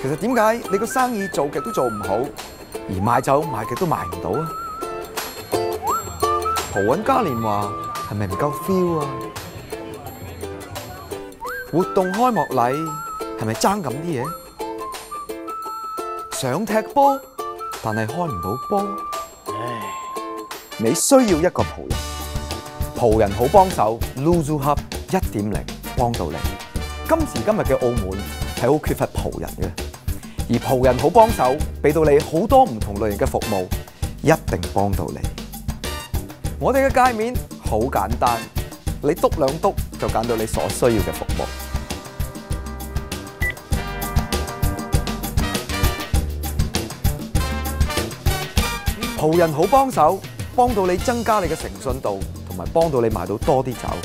其實點解你個生意做極都做唔好，而賣酒賣極都賣唔到啊？葡韻嘉年華係咪唔夠 feel 啊？活動開幕禮係咪爭咁啲嘢？想踢波，但係開唔到波。你需要一個葡人，葡人好幫手 ，Luzu Hub 1.0幫到你。今時今日嘅澳門係好缺乏葡人嘅，而葡人好幫手，俾到你好多唔同類型嘅服務，一定幫到你。我哋嘅界面好簡單，你篤兩篤就揀到你所需要嘅服務。葡人好幫手，幫到你增加你嘅誠信度，同埋幫到你賣到多啲酒。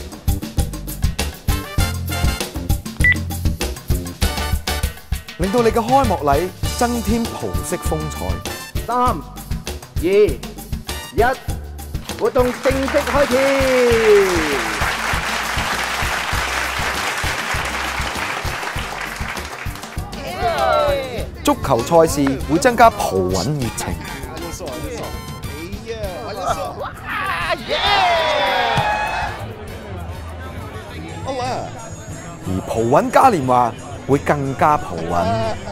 令到你嘅開幕禮增添葡式風采。 3、2、1，活動正式開始。 足球賽事會增加葡韻熱情，而葡韻嘉年華會更加葡韻。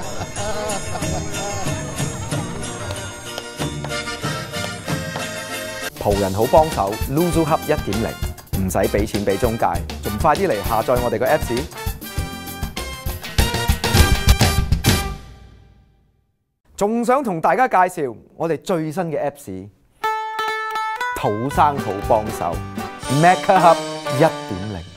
葡人好幫手 ，Luzu Hub 1.0，唔使俾錢俾中介，仲快啲嚟下載我哋個 Apps。仲想同大家介紹我哋最新嘅 Apps， 土生土幫手 Macca Hub 1.0。